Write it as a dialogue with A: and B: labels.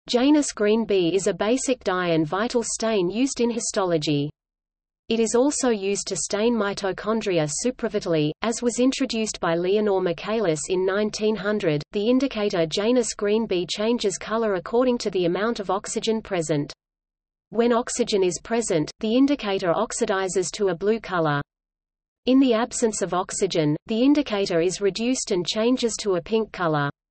A: Janus Green B is a basic dye and vital stain used in histology. It is also used to stain mitochondria supravitally, as was introduced by Leonor Michaelis in 1900. The indicator Janus Green B changes color according to the amount of oxygen present. When oxygen is present, the indicator oxidizes to a blue color. In the absence of oxygen, the indicator is reduced and changes to a pink color.